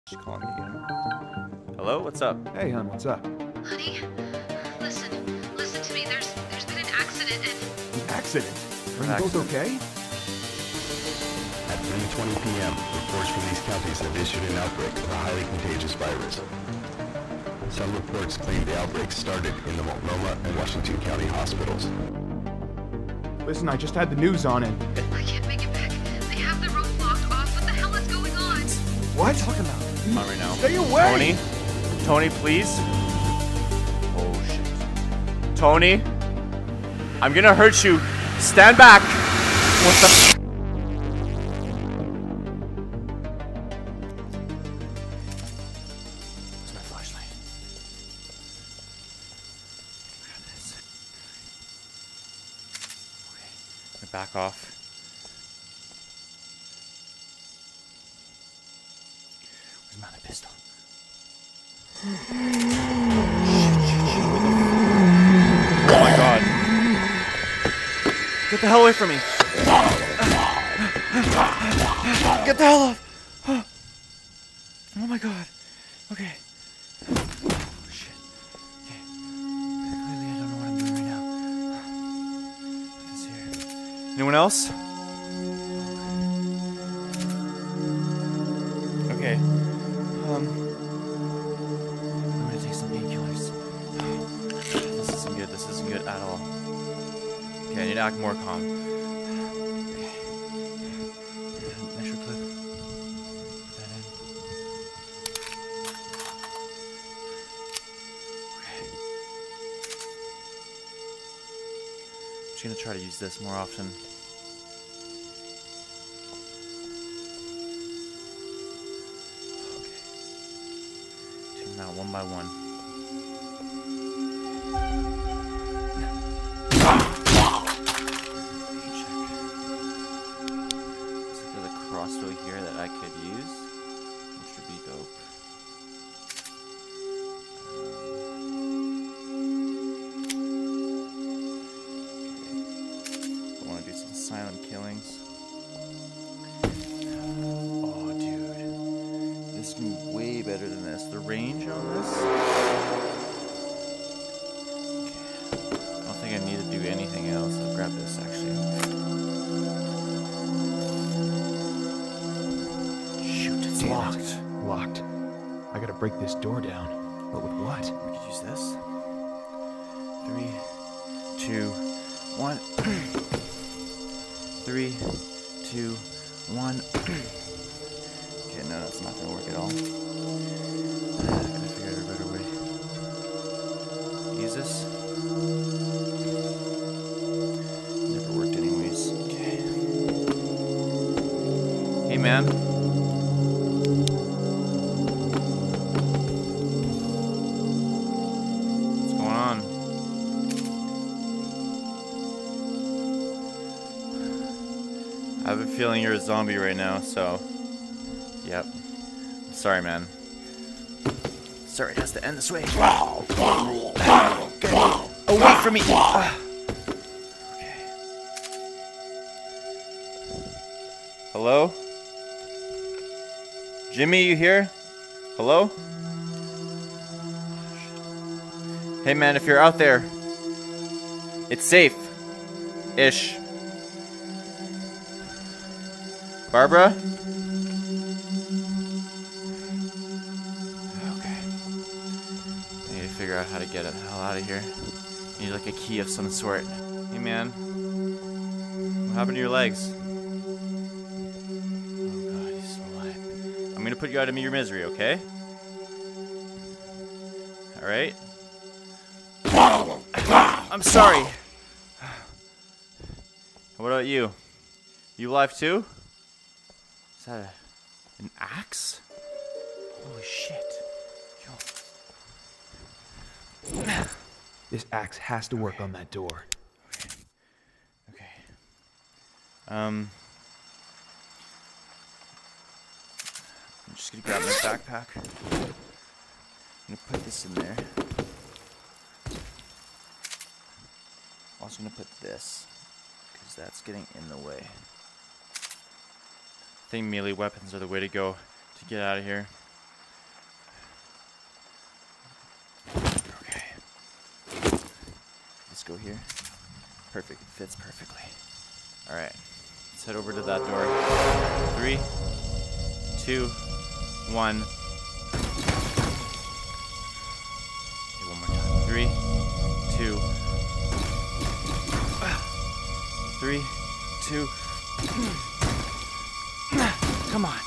She's calling me again. Hello, what's up? Hey, hon, what's up? Honey, listen to me. There's been an accident and Accident? Are you both okay? At 9:20 p.m., reports from these counties have issued an outbreak of a highly contagious virus. Some reports claim the outbreak started in the Multnomah and Washington County hospitals. Listen, I just had the news on it. I can't make it back. They have the road blocked off. What the hell is going on? What are you talking about? On right now. Stay away! Tony, please. Oh shit. Tony, I'm gonna hurt you. Stand back. What the? Where's my flashlight? Grab this. Okay, I'm gonna back off. Where's my other pistol? Oh my god. Get the hell away from me. Get the hell off. Oh my god. Okay. Oh shit. Okay. Clearly I don't know what I'm doing right now. Put this here. Anyone else? Okay. I'm gonna take some painkillers. This isn't good. This isn't good at all. Okay, I need to act more calm. Okay. Extra clip. Put that in. Okay. I'm just gonna try to use this more often. Out one by one. Check. Is there a crossbow here that I could use? Which would be dope. Okay. I want to do some silent killings. This is gonna be way better than this. The range on this. Okay. I don't think I need to do anything else. I'll grab this actually. Shoot, it's locked. Locked. I gotta break this door down. But with what? We could use this. 3, 2, 1. 3, 2, 1. Okay, no, that's not gonna work at all. I gotta figure out a better way. Use this. Never worked anyways. Okay. Hey man. What's going on? I have a feeling you're a zombie right now, so yep. Sorry, man. Sorry, it has to end this way. Get away from me! Okay. Hello? Jimmy, you here? Hello? Hey, man, if you're out there, it's safe. Ish. Barbara? Figure out how to get the hell out of here. Need like a key of some sort. Hey man, what happened to your legs? Oh god, he's still alive. I'm gonna put you out of your misery, okay? All right. I'm sorry. What about you? You alive too? Is that an axe? Holy shit. Yo. This axe has to work on that door. Okay. I'm just gonna grab my backpack. I'm gonna put this in there. Also gonna put this, because that's getting in the way. I think melee weapons are the way to go to get out of here. go here. Perfect. It fits perfectly. Alright. Let's head over to that door. 3, 2, 1. Okay, one more time. 3, 2. 3, 2. Come on.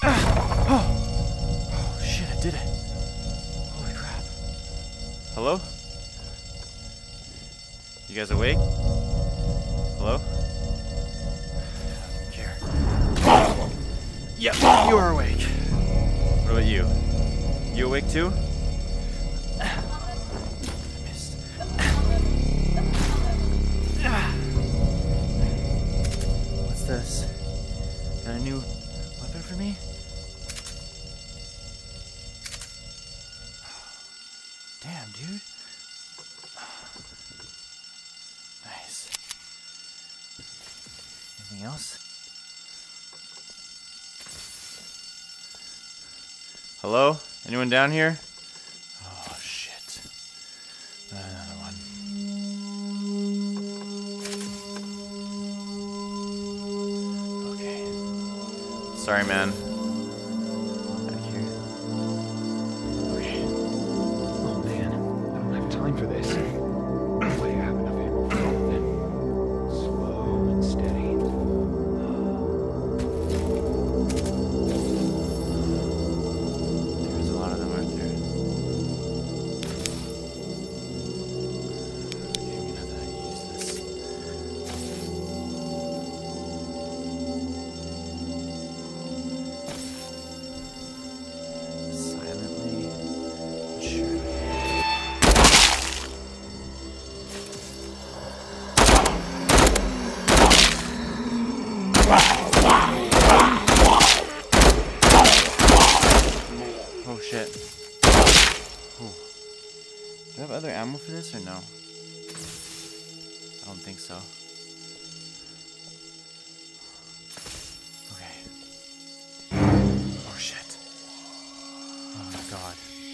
Oh, shit, I did it. Holy crap. Hello? You guys awake? Hello? I don't care. Yep, you are awake. What about you? You awake too? I missed. What's this? Got a new weapon for me? Damn, dude. Nice. Anything else? Hello? Anyone down here? Oh, shit. Another one. Okay. Sorry, man. Back here. Okay. Oh man, I don't have time for this. Way I have enough ammo for everything. Slow and steady. There's a lot of them, aren't there? Okay, I'm gonna have to use this. Silently, but surely. Oh shit. Ooh. Do I have other ammo for this or no? I don't think so. Okay. Oh shit. Oh my god.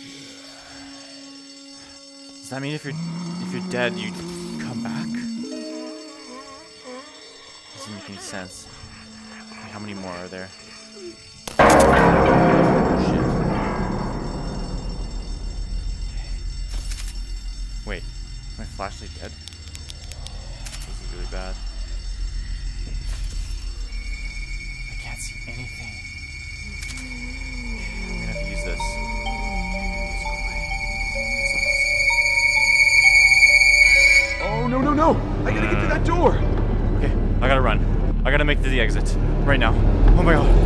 Does that mean if you're dead you come back? Doesn't make any sense. Okay, how many more are there? Oh shit. Wait, my flashlight dead? This is really bad. I can't see anything. I'm gonna have to use this. Just go away. Oh no no no! I gotta get to that door! Okay, I gotta run. I gotta make it to the exit. Right now. Oh my god.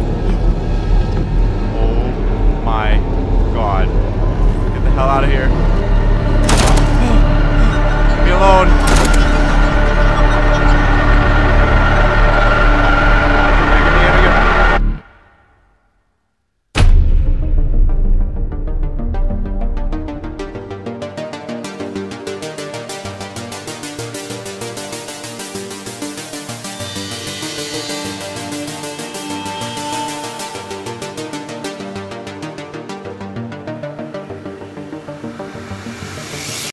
Oh my god. Get the hell out of here. Leave me alone.